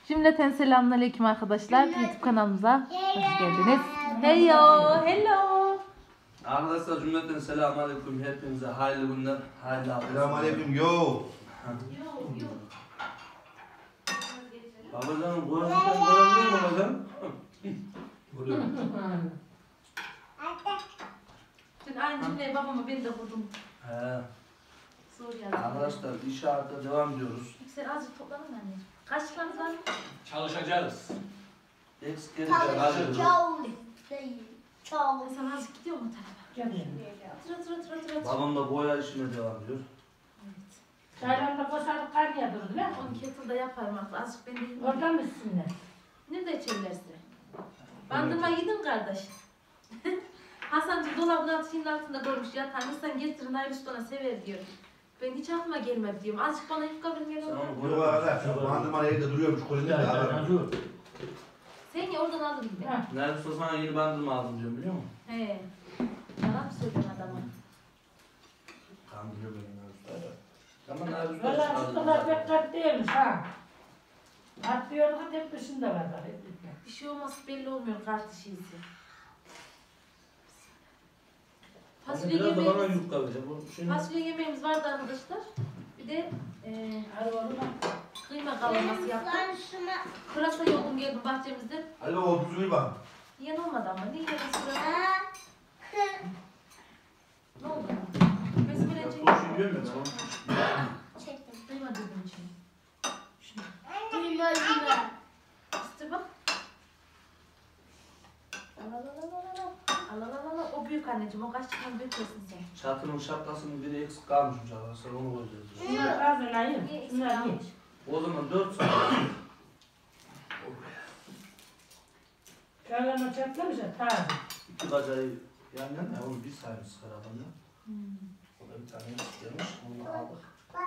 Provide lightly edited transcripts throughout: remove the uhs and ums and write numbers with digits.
Cümleten selamünaleyküm arkadaşlar. YouTube kanalımıza hoş geldiniz. Heyo, hello. Arkadaşlar cümleten selamünaleyküm. Hepinize hayırlı günler, hayırlı hafta. Selamünaleyküm yo. Babacanım koyarsan göremiyor mu babacan? Dün aynı cümleyi babama ben de kurdum. He. Zor yazdım. Arkadaşlar inşaatta devam ediyoruz. Yüksel azıcık toplanın anneciğim. Kaç liranız var? Çalışacağız. Eksik gelince alıyoruz. Sen azıcık gidiyor mu tarafa? Tıra. Babam da boya işine devam ediyor. Evet. Çaylarla boşalıp kaynaya durdu lan. Onu kettle'da yaparım artık. Azıcık ben de Oradan mı sizinle? nerede içerlerse? Bandırma yedin kardeş. Hasancığım dolabın altında koymuş yatağını. Sen getirin Ayrısto'na sever diyor. Ben hiç aklıma gelmedi diyorum. Azıcık bana yufka verin gel Sen oradan. onu Boyu koy. var da şu bandırma evde duruyormuş kolinde de alalım. Sen ya oradan alırım ben. Ha. Neredeyse sana yeni bandırma aldım diyorum biliyor musun? He. Yalan mı söylüyorsun adama? Kandırıyor beni Neredeyse. Ama Neredeyse Valla fıstıklar pek kat değilmiş ha. Atlıyorduk hep dışında var bak. Bir şey olması belli olmuyor kart işiyse. Fasulye Biraz da bana yemeğimiz, yufka verecek. fasulye yemeğimiz vardı arkadaşlar. Bir de Hadi oğlum. kıyma kavurması yaptım. Pırasa yoldum geldim bahçemizde. Hadi o düzgün bak. Yiyen olmadı ama. Ne yiyelim pırasa? Ne oldu? Besmele çekin. Turşu yiyor mu? Kıyma dedim için. İşte bak. Alalalala. O büyük anneciğim. O kaç çıkan büyük olsun sen. Çatının şapkasının biri eksik kalmışmış arkadaşlar. Onu koyacağız. Şunlar hazırlayın. Niye Şunlar eksik geç. almış? O zaman 4 saat. Çaylarla çatlamış ya taze. 2 bacayı yan yana onu bir saymış karabanla. O da bir tane eksik gelmiş. Onu aldık.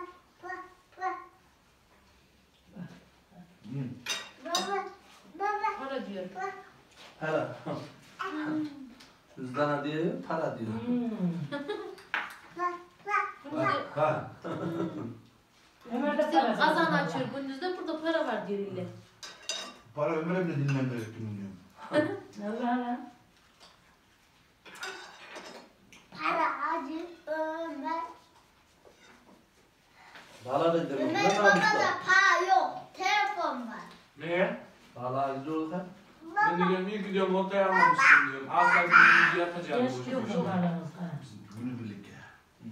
Para diyor. Para. Cüzdana diyor, para diyor. Gündüzde Ha. Ömer de işte para kazan kazanıyor. açıyor. Gündüzde burada para var diyor ille. Para Ömer'e bile dinlendirip dinliyorum. Allah Allah. Valla da gidelim. Ömer babada para yok. Telefon var. Ne? Valla gidiyoruz ha. Ben de diyorum iyi gidiyorum ortaya almamışsın diyorum. Asla bir yapacağım. Genç yok yok aramızda. Günü birlik ya.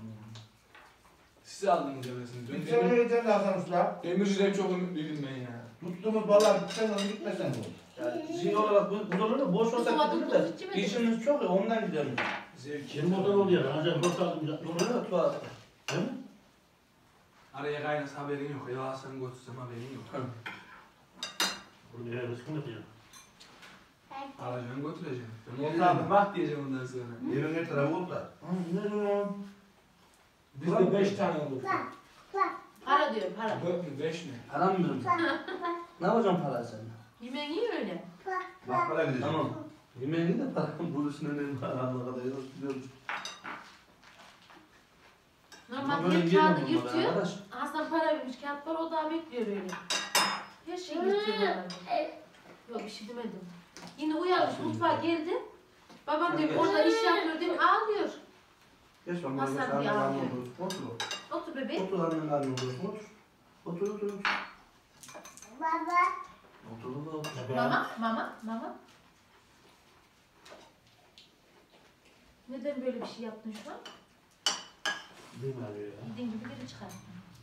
Siz aldınız yemesini. Bir sene geçen de Hasan Usta. Demirci'den çok ümitliydim ben ya. Tuttuğumuz balığa gitsen onu gitmesen olur. Yani şey olarak bu olur da boş olsak gidilir de. İşimiz çok ya ondan gidelim. Zevk. Benim odan oluyor. Ancak not aldım. Doğru ya tuvalet. Değil mi? Araya kaynası haberin yok. Ya sen götürsem haberin yok. Bunu bir rızkını yapacağım. Alacaksın götüreceksin. Yok Ben abi. bak diyeceğim ondan sonra. Evin her tarafı oldu da. Ne diyorum? Bizde 5 tane olur. Para diyor para. 4 mü 5 mi? Param mı diyorum? Ne yapacağım parayı sen? Yemeğin iyi öyle. Bakkala gideceğim. Tamam. Yemeğini de param buluşun önemi var. Allah kadar biliyoruz. Normalde Böyle hep yiyemem kağıdı bunları yırtıyor. arkadaş. Hasan para vermiş kağıt var o daha bekliyor öyle. Her şeyi yırtıyor. Yok bir şey demedim. Yine uyanmış mutfağa geldi. Babam diyor orada iş yapıyor diyor ağlıyor. Geç ben Hasan böyle diye sen ağlıyor. otur. Otur bebeğim. Otur annen karnına otur. Otur. Baba. Otur. Mama. Neden böyle bir şey yaptın şu an? Değil mi abi ya? Dediğin gibi geri çıkar.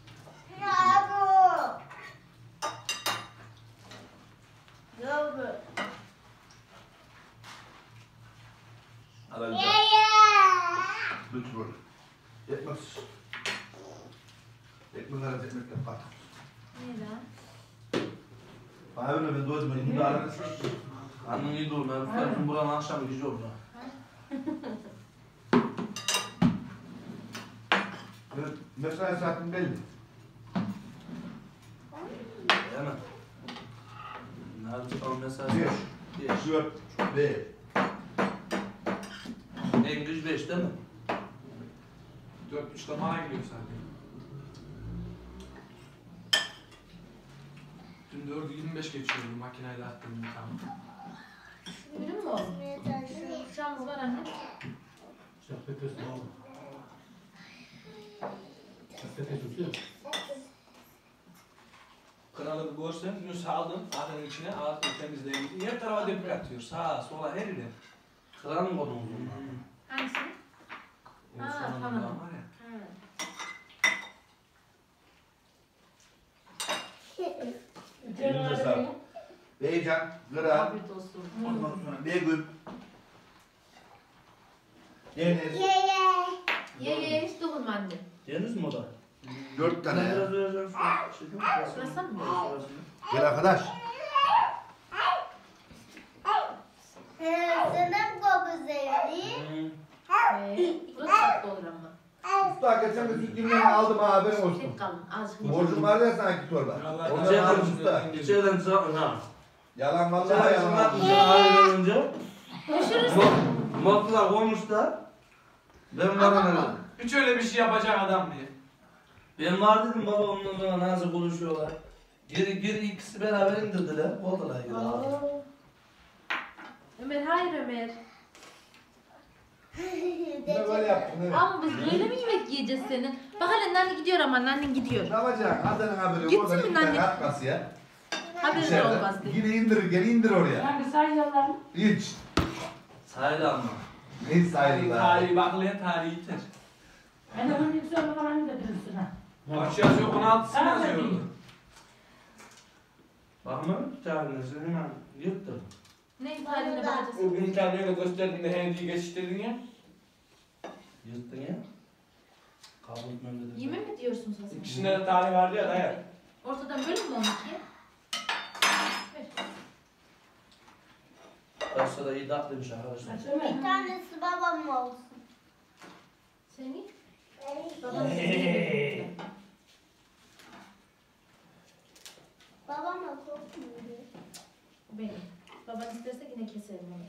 Yavru. Yavru. Ara güzel. Yaya. Lütfen. Yetmez. Ekmek arası ekmekle pat. Niye lan? Bana öyle ben doydum. Ben şimdi aranız. Annen iyi dur. Ben buranın akşam gücü oldu. Evet, mesai saatim belli. Hemen. Nerede son mesaj? 5, 4, 5. En güç 5 değil mi? 4.30'da bana gidiyor zaten. Dün 4'ü 25 geçiyordu makineyle attım bir tane. Ürün mü o? Bıçağımız var anne. Patates ne oldu? Patates tutuyor. Kralı bir görsen dün saldım adamın içine ağzını temizleyin. Her tarafa dökük atıyor. Sağa sola her yere. Kıran mı konumuz bunlar? Hangisi? O Ha, sonunda tamam. var ya. Elinize sağlık. Beycan, Kıran, Afiyet olsun. ondan sonra Begüm, Deniz. Ye hiç dokunma anne. Deniz mi o da? 4 tane ya. Biraz vereceğim şu. Şurası mı? Gel arkadaş. Senem koku sevdi. Burası tatlı olur ama. Usta geçen gün süt ürünlerini aldım ha haberin olsun. Tek kalın. Azıcık. Borcum var ya sana 2 torba. Vallahi Ondan İçeriden aldım usta. İçeriden ha. Yalan vallahi İçeriden yalan. çıkartmışlar aydan önce. Düşürürsün. Motlular koymuşlar. Ben Ama- bana dedim. Hiç öyle bir şey yapacak adam diye. Ben var dedim baba ondan sonra nasıl konuşuyorlar. Geri ikisi beraber indirdiler. Oldular geri abi. Ömer hayır Ömer. Ne böyle yaptın evet. Ama biz böyle mi yemek yiyeceğiz senin? Bak hele anne gidiyor ama annen gidiyor. Ne yapacaksın? Adının haberi yok. Gitsin Oradan mi 2 tane anne? atması ya. Haberin olmaz diye. Yine indir, geri indir oraya. Yani sayıyorlar. Hiç. Sayılı ama. Hiç sayılır. Tarihi baklayan tarihi iter. Ben de onun yüksek falan dedim sana. Aşağısı yok 16'sı Ben de yazıyordu. bileyim. Bakma çağırınızı hemen yırttım. Ne tarihine bakacağız? O gün kendine gösterdiğinde hendiği geçiştirdin ya. Yırttın ya. Kabul etmem dedim. Yemin mi diyorsun sen? İkisinde de tarih vardı ya dayak. Ortadan bölün mü 12'ye? Başta da iyi tatlıymış arkadaşlar. Bir tanesi babam olsun. Seni? Babam Babam da kokmuyor. benim. Baban isterse yine keserim onu.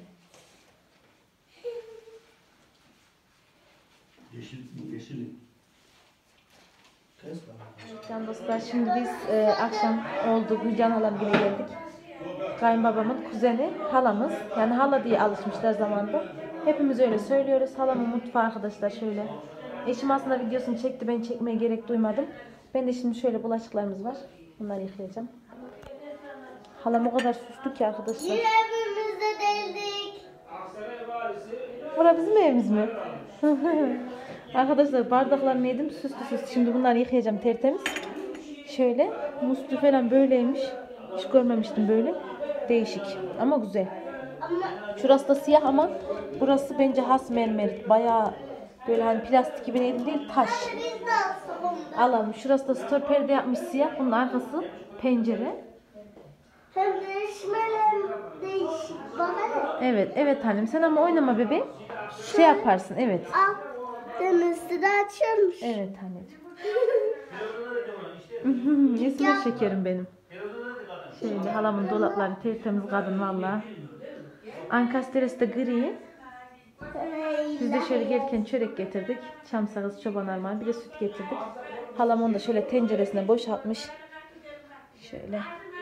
Yeşil. Kes bana. Can dostlar şimdi biz akşam oldu Gülcan halam gibi geldik. Kayınbabamın kuzeni halamız. Yani hala diye alışmışlar zamanda. Hepimiz öyle söylüyoruz. Halamın mutfağı arkadaşlar şöyle. Eşim aslında videosunu çekti. Ben çekmeye gerek duymadım. Ben de şimdi şöyle bulaşıklarımız var. Bunları yıkayacağım. Halam o kadar süslü ki arkadaşlar. Yine evimizde değildik. Bura bizim evimiz mi? Arkadaşlar bardaklarını yedim süslü süslü. Şimdi bunları yıkayacağım tertemiz. Şöyle muslu falan böyleymiş. Hiç görmemiştim böyle. Değişik ama güzel. Şurası da siyah ama burası bence has mermer. Bayağı böyle hani plastik gibi değil taş. Biz de aslında. Alalım. Şurası da stor perde yapmış siyah. Bunun arkası pencere. Hem değişmelerim değişik. Bana ne? Evet hanım sen ama oynama bebeğim. Şey yaparsın evet. Al. Denizli de açılmış. Evet anneciğim. Yesin şekerim benim. Şöyle halamın dolapları tertemiz kadın valla. Ankastresi de gri. Biz de şöyle gelirken çörek getirdik. Çam sakız, çoban armağanı bir de süt getirdik. Halam onu da şöyle tenceresine boşaltmış. Şöyle.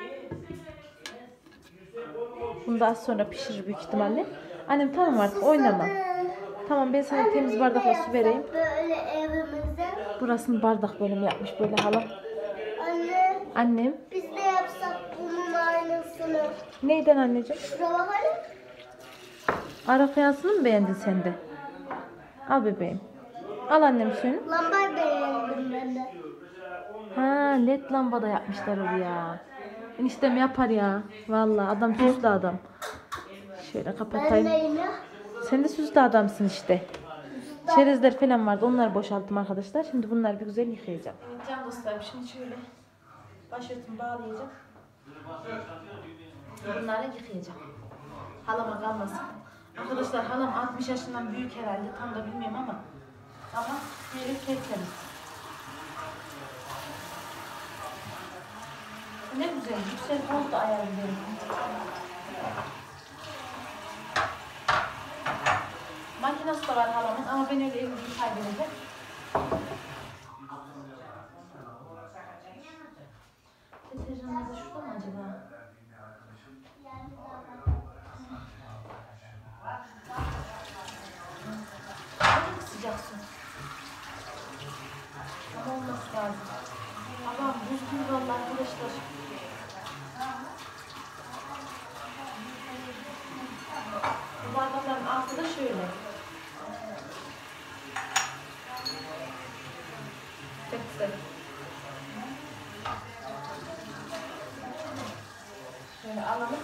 Bunu da az sonra pişirir büyük ihtimalle. Annem tamam artık oynama. Tamam ben sana temiz bardakla su vereyim. Böyle evimizde. Burasını bardak bölümü yapmış böyle halam. Anne Annem. biz de yapsak bunun aynısını. Neyden anneciğim? Şuna bak hele. Ara fayansını mı beğendin sen de? Al bebeğim. Al annem suyunu. Lambayı beğendim ben de. Ha led lambada yapmışlar oraya. Eniştem yapar ya. Vallahi adam süslü adam. Şöyle Ben kapatayım. de yine. Sen de süslü adamsın işte. Çerezler falan vardı. Onları boşalttım arkadaşlar. Şimdi bunları bir güzel yıkayacağım. Evet can dostlarım şimdi şöyle başörtümü bağlayacağım. Bunları yıkayacağım. Halama kalmasın. Arkadaşlar halam 60 yaşından büyük herhalde. Tam da bilmiyorum ama böyle tertemiz. Ne güzel. Yüksel oldu ayarlıyorum. Makinesi de var halamın ama ben öyle evimi kaybedeceğim. Deterjanlar da şurada mı acaba? Şöyle alalım.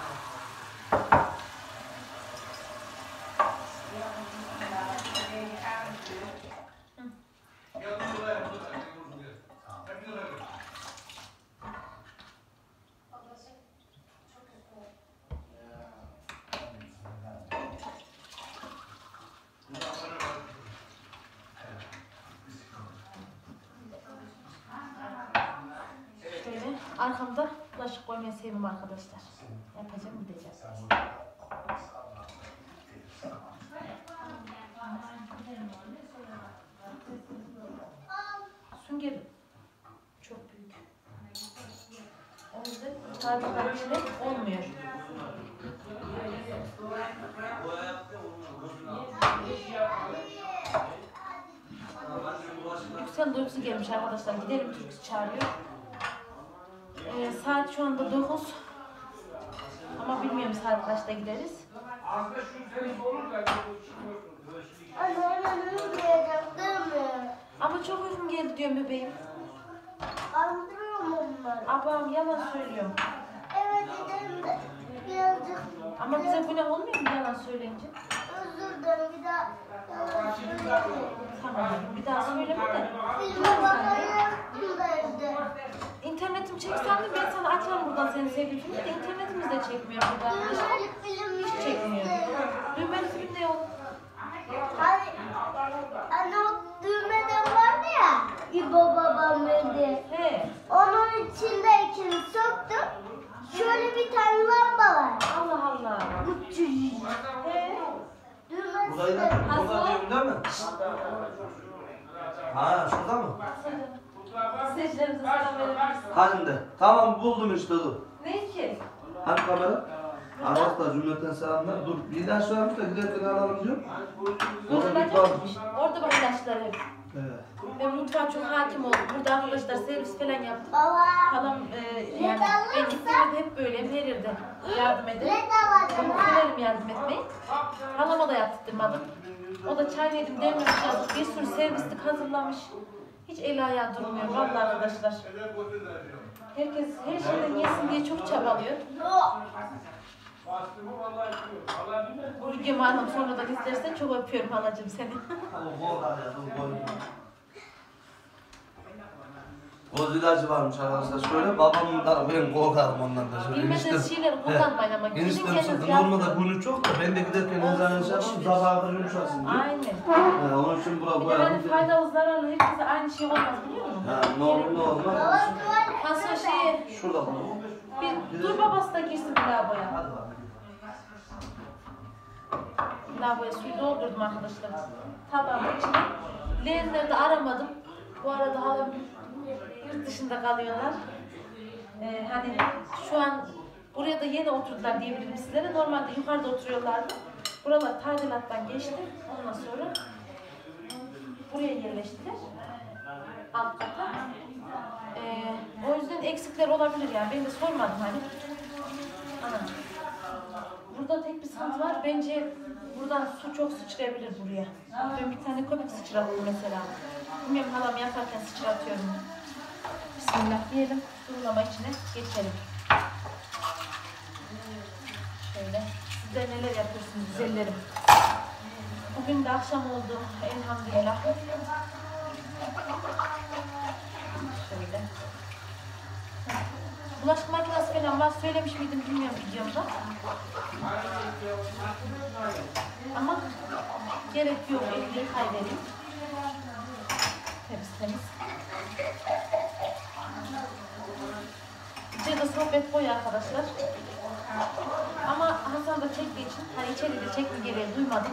Şöyle arkamda bulaşık koymayı seviyorum arkadaşlar. Yapacağım, gideceğiz. Sünger çok büyük. O yüzden tarifler içinde olmuyor. Yüksel duygusu gelmiş arkadaşlar. Gidelim, Türkçe çağırıyor. Saat şu anda 9. Ama bilmiyorum saat kaçta gideriz. Anne hemen uyumayacak değil mi? Ama çok uykum geldi diyorum bebeğim. Andırıyorum onları. Abam yalan söylüyor. Evet gidelim de birazcık Ama bize günah olmuyor mu yalan söyleyince? özür dilerim bir daha yalan söylemeyin. Tamam, bir daha söyleme de. Filme bakayım da evde. İnternetim çeksem de ben sana açarım buradan senin sevdiğin filmi de internetimiz de çekmiyor burada. Düğmeli film Hiç çekmiyor. istiyorum. Düğmeli film ne yok? Hani anne o düğmeden vardı ya İbo babam dedi. He. Onun içindekini söktüm. Şöyle bir tane lamba var. Allah Allah. He. Düğmesi Burayı de. da burada diyorum değil mi? Ha şurada mı? Seyircilerimize selam verebiliriz. Hanımda. Tamam buldum işte dur. Ne ki? Hani kamera? Arkadaşlar cümleten selamlar. Dur bir ilaç varmış da giderken alalım diyor. Orada bir bak. Orada bak ilaçlar hep. Evet. Ben mutfağa çok hakim oldum. Burada arkadaşlar servis falan yaptım. Baba. Halam yani ben gittiğimde hep böyle verirdi. Yardım eder. Ne de Ben var? severim yardım etmeyi. Halama da yaptırmadım. O da çay yedim demlemiş yazık. Bir sürü servislik hazırlamış. Hiç el ayağı durmuyor vallahi arkadaşlar. Herkes her şeyden yesin diye çok çabalıyor. Bu videomu anam sonra da izlersen çok öpüyorum halacığım seni. Ama bol var ya dur bol. Boz ilacı varmış arkadaşlar şöyle babamın da ben korkarım ondan da şöyle. Bilmediğiniz şeyleri kullanmayın ama gidin Eniştem kendiniz satın yapın. olmadı günü çok da ben de giderken eczaneye şey yapayım sabaha kadar yumuşasın diyor. Aynen. Onun için bura Bir de koyalım. hani faydalı zararlı hepsi aynı şey olmaz biliyor musun? Ha ne olur ne olmaz. Hasan şeyi Şurada bak. bir dur babası da girsin lavaboya. Hadi bak. Lavaboya suyu doldurdum arkadaşlar. Tabağın içine. Leğenleri de aramadım. Bu arada halam yurt dışında kalıyorlar. Hani şu an buraya da yeni oturdular diyebilirim sizlere. Normalde yukarıda oturuyorlardı. Buralar tadilattan geçti. Ondan sonra buraya yerleştiler. Alt kata. O yüzden eksikler olabilir yani. Ben de sormadım hani. Ana. Burada tek bir sıkıntı var. Bence buradan su çok sıçrayabilir buraya. Ben bir tane köpük sıçrattım mesela. Bilmiyorum halam yaparken sıçratıyorum. Bismillah diyelim. Durulama içine geçelim. Şöyle. Sizler neler yapıyorsunuz güzellerim. Bugün de akşam oldu. Elhamdülillah. Şöyle. Bulaşık makinesi falan var. Söylemiş miydim bilmiyorum videomda. Ama gerek yok. Elini kaybedeyim. Temiz temiz. İçeride sohbet boyu arkadaşlar. Ama Hasan da çektiği için, hani içeride çekti gereği duymadım.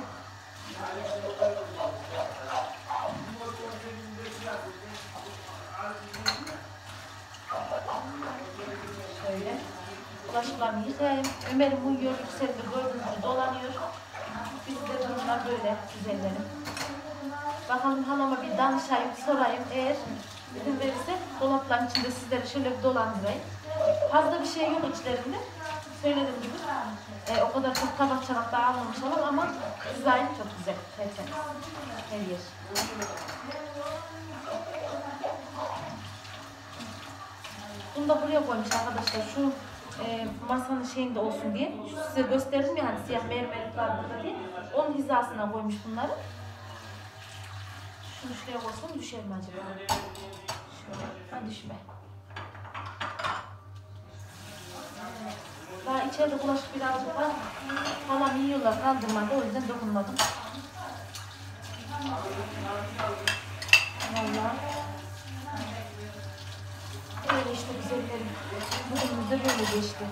Şöyle. Bulaşıklarını yıkayayım. Ömer'im uyuyor, yükseldi, gördüğünüz gibi dolanıyor. Biz de durumlar böyle güzellerim. Bakalım halama bir danışayım, sorayım. Eğer izin verirse dolapların içinde sizleri şöyle bir dolandırayım. Fazla bir şey yok içlerinde. Söylediğim gibi. O kadar çok tabak çanak da almamış olan ama dizayn çok güzel. Tertemiz. Her yer. Bunu da buraya koymuş arkadaşlar. Şu masanın şeyinde olsun diye. Şu size gösterdim ya hani siyah mermerlik var burada diye. Onun hizasına koymuş bunları. Şunu şuraya koysam düşer mi acaba? Şöyle. Ha düşme. Daha içeride bulaşık birazcık var. Halam yiyorlar kaldırmadı o yüzden dokunmadım. Vallahi. Öyle işte güzellerim. Bugünümüz de böyle geçti.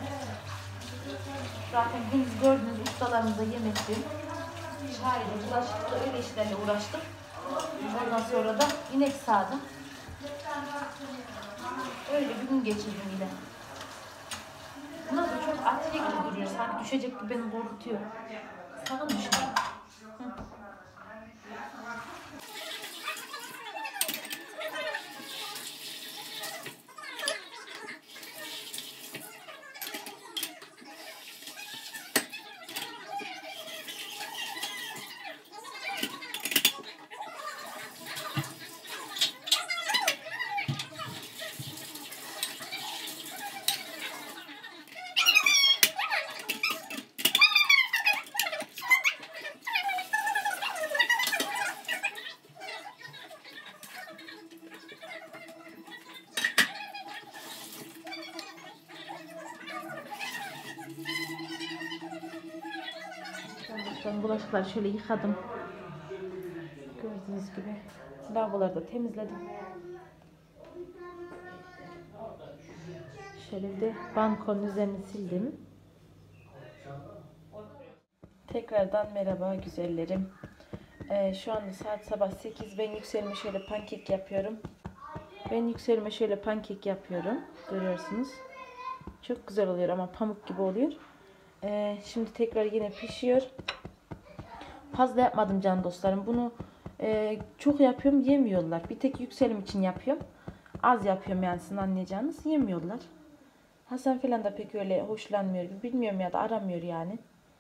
Zaten gündüz gördüğünüz ustalarımıza yemekti. Çayla, bulaşıkla öyle işlerle uğraştık. Ondan sonra da inek sağdım. Öyle bir gün geçirdim yine. Bunlar da çok atiye gibi duruyor. Sanki düşecek gibi beni korkutuyor. Sakın düşme. Ben bulaşıkları şöyle yıkadım. Gördüğünüz gibi. Lavaboları da temizledim. Şöyle de balkonun üzerini sildim. Tekrardan merhaba güzellerim. Şu anda saat sabah 8. Ben Yüksel'ime şöyle pankek yapıyorum. Görüyorsunuz. Çok güzel oluyor ama pamuk gibi oluyor. Şimdi tekrar yine pişiyor. Fazla yapmadım can dostlarım. Bunu çok yapıyorum, yemiyorlar. Bir tek Yükselim için yapıyorum. Az yapıyorum yani sizin anlayacağınız. Yemiyorlar. Hasan falan da pek öyle hoşlanmıyor. Bilmiyorum ya da aramıyor yani.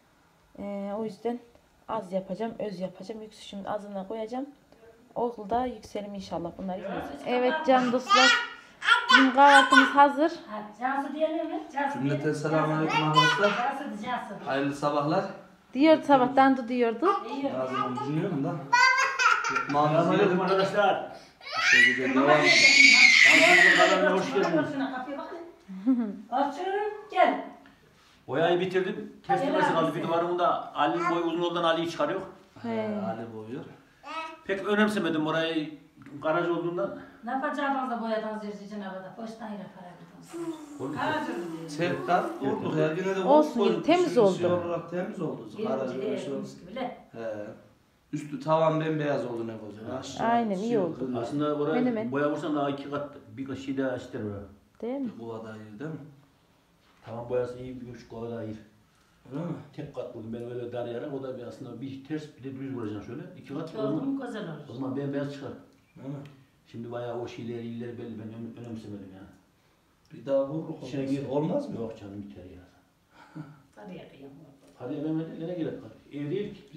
O yüzden az yapacağım, öz yapacağım. Yükselimin azına koyacağım. Okulda Yükselim inşallah bunları yiyeceğiz. Evet can dostlar. Bizim kahvaltımız hazır. Cansı diyelim mi? Cansı diyelim. Cümleten selamünaleyküm arkadaşlar. Cansı, cansı. Hayırlı sabahlar. Diyordu sabahtan da diyordu. Lazım dinliyorum da. Selamünaleyküm arkadaşlar. Sevgili devam edelim. Kanalına hoş geldiniz. Kapıya bakın. Açın, gel. Boyayı bitirdim. Kestirmesi kaldı. Bir duvarımın da Ali'nin boyu uzun olduğundan Ali'yi çıkarıyor. Ali boyuyor. Pek önemsemedim orayı garaj olduğundan. Ne yapacağız da boyadınız yerci havada? Boştan yere para gidiyorsunuz. Aracım. Sevkler vurduk ya. Yine de Olsun, vurduk. temiz oldu. Şey olarak temiz oldu. Garajı böyle şey oldu. Yerci gibi le. He. Üstü tavan bembeyaz oldu ne koca. Aşağı Aynen, iyi siyah oldu. kırmızı. Aslında orayı Menemen. boya vursan daha 2 kat bir şey daha ister oraya. Değil mi? Bir kova daha iyi değil mi? Tamam boyası iyi bir 3 kova daha iyi. Öyle mi? Tek kat vurdum ben öyle darayarak o da bir aslında bir ters bir de düz vuracaksın şöyle. 2 kat o Oldu zaman, mu güzel olur. o zaman bembeyaz çıkar. Değil mi? Şimdi bayağı o şeyleri illeri belli ben önemsemedim yani. Bir daha vururuk İçine gir. olmaz mı? Yok canım biter ya. Sarıya kıyamam. Hadi eve ne gerek var? Ev değil ki.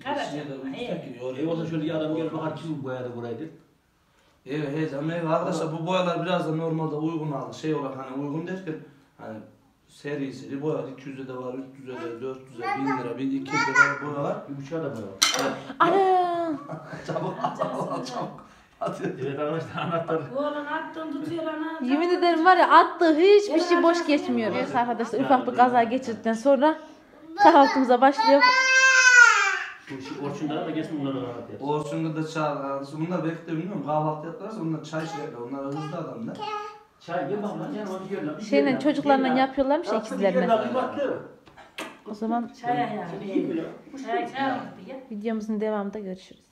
Ev Ev olsa şöyle bir adam gelir bakar kim boyadı burayı der. Ev heyecan ev arkadaşlar bu boyalar biraz da normalde uygun aldı. Şey olarak hani uygun derken hani seri boyalar 200'e de var, 300'e de, 400'e, 1000 lira, 1200 lira boya var. Bir buçuğa da boya var. Ana! Çabuk çabuk. Hadi. Evet arkadaşlar anahtar. Oğlun attın tutuyor ana. Yemin ederim var ya attığı hiçbir şey boş geçmiyor. Evet arkadaşlar ufak bir kaza geçirdikten sonra kahvaltımıza başlıyor. Orçunlara da gelsin bunlara da rahat yapsın. Orçun'da da çağır. Bunlar belki de bilmiyorum kahvaltı yaparsa onlar çay şeyler. Onlar hızlı adamlar. Çay gel bakalım canım hadi gel lan. Şeyle çocuklarla yapıyorlarmış ya ikizlerle. O zaman Çaya yani. Seni kim biliyor? Çaya aldı ya. videomuzun devamında görüşürüz.